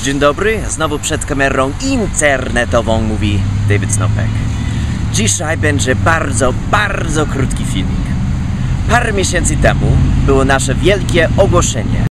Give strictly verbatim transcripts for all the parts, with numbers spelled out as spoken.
Dzień dobry, znowu przed kamerą internetową mówi David Snopek. Dzisiaj będzie bardzo, bardzo krótki filmik. Parę miesięcy temu było nasze wielkie ogłoszenie.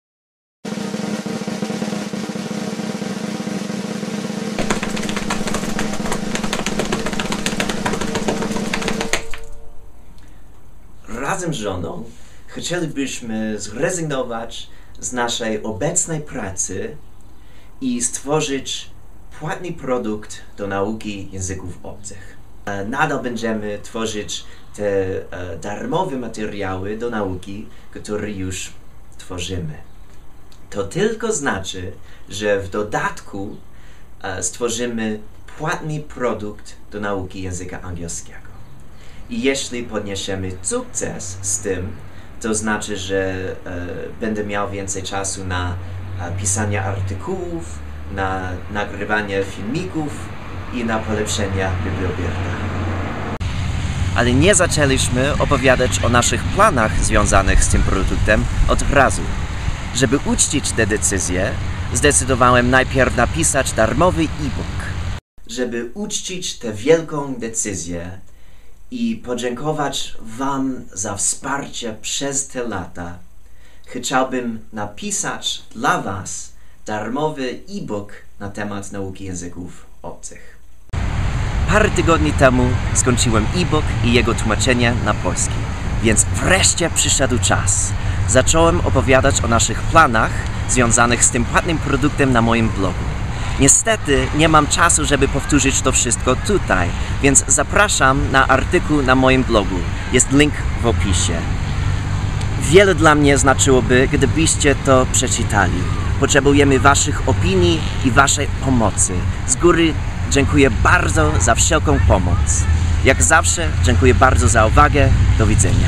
Razem z żoną chcielibyśmy zrezygnować z naszej obecnej pracy i stworzyć płatny produkt do nauki języków obcych. Nadal będziemy tworzyć te darmowe materiały do nauki, które już tworzymy. To tylko znaczy, że w dodatku stworzymy płatny produkt do nauki języka angielskiego. I jeśli podniesiemy sukces z tym, to znaczy, że e, będę miał więcej czasu na e, pisanie artykułów, na nagrywanie filmików i na polepszenie biblioteki. Ale nie zaczęliśmy opowiadać o naszych planach związanych z tym produktem od razu. Żeby uczcić tę decyzję, zdecydowałem najpierw napisać darmowy e-book. Żeby uczcić tę wielką decyzję i podziękować Wam za wsparcie przez te lata, chciałbym napisać dla Was darmowy e-book na temat nauki języków obcych. Parę tygodni temu skończyłem e-book i jego tłumaczenie na polski, więc wreszcie przyszedł czas. Zacząłem opowiadać o naszych planach związanych z tym płatnym produktem na moim blogu. Niestety nie mam czasu, żeby powtórzyć to wszystko tutaj, więc zapraszam na artykuł na moim blogu. Jest link w opisie. Wiele dla mnie znaczyłoby, gdybyście to przeczytali. Potrzebujemy Waszych opinii i Waszej pomocy. Z góry dziękuję bardzo za wszelką pomoc. Jak zawsze dziękuję bardzo za uwagę. Do widzenia.